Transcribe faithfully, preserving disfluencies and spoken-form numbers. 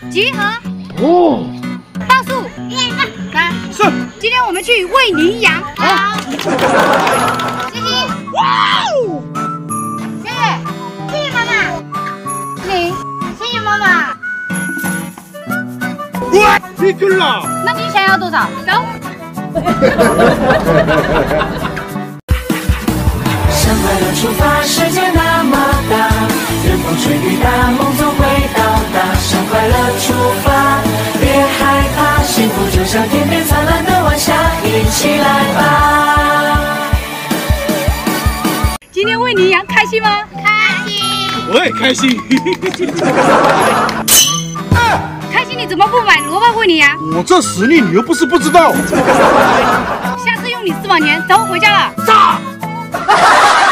集合。 哦。 报数。三。 是。 今天我们去喂羚羊。好。谢谢。哇哦！谢谢，谢谢妈妈。你，谢谢妈妈。 哇，你跟了。 那你想要多少？走。 上快乐出发，世界那么大，任风吹雨打，梦总会到达。上快乐出发，别害怕，幸福就像天边灿烂的晚霞，一起来吧！ 今天喂羚羊开心吗？开心。 我也开心。 开心，你怎么不买萝卜喂羚羊？ 我这实力你又不是不知道。 下次用你四万年，走，回家了。 炸！